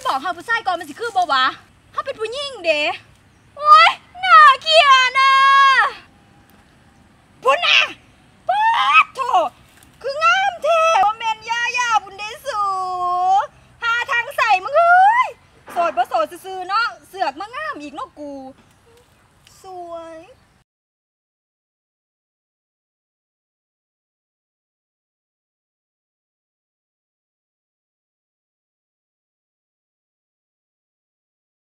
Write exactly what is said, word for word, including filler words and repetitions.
บอกเฮาผู้ชายก่อนมันสิคือบ่วะเฮาเป็นผู้หญิงเด้โอ๊ยน่าเกลียดนะพุ่นน่ะป๊าดโถคืองามแท้ว่าแม่นย่าย่าบุญเดสูหาทางใส่มึงเอ้ยโสดบ่โสดซื่อๆเนาะเสือกมางามอีกเนาะกูสวย